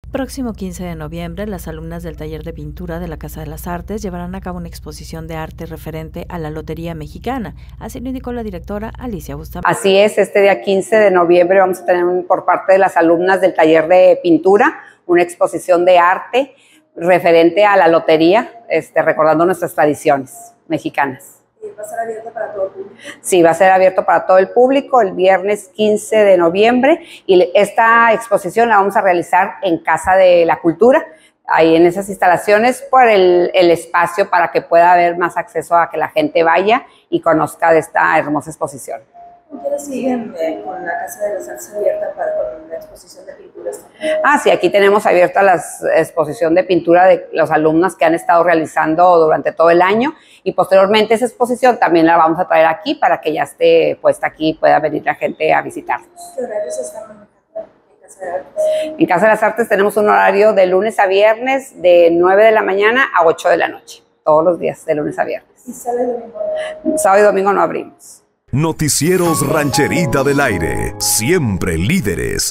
Próximo 15 de noviembre, las alumnas del taller de pintura de la Casa de las Artes llevarán a cabo una exposición de arte referente a la Lotería Mexicana. Así lo indicó la directora Alicia Bustamante. Así es, este día 15 de noviembre vamos a tener por parte de las alumnas del taller de pintura una exposición de arte referente a la lotería, recordando nuestras tradiciones mexicanas. ¿Va a ser abierto para todo el público? Sí, va a ser abierto para todo el público el viernes 15 de noviembre y esta exposición la vamos a realizar en Casa de la Cultura, ahí en esas instalaciones, por el espacio para que pueda haber más acceso a que la gente vaya y conozca de esta hermosa exposición. ¿Ustedes siguen con la Casa de las Artes abierta con la exposición de pinturas? Sí, aquí tenemos abierta la exposición de pintura de los alumnos que han estado realizando durante todo el año y posteriormente esa exposición también la vamos a traer aquí para que ya esté puesta aquí y pueda venir la gente a visitarnos. ¿Qué horarios están manejando en Casa de Artes? En Casa de las Artes tenemos un horario de lunes a viernes de 9 de la mañana a 8 de la noche, todos los días de lunes a viernes. ¿Y sábado y domingo? Sábado y domingo no abrimos. Noticieros Rancherita del Aire, siempre líderes.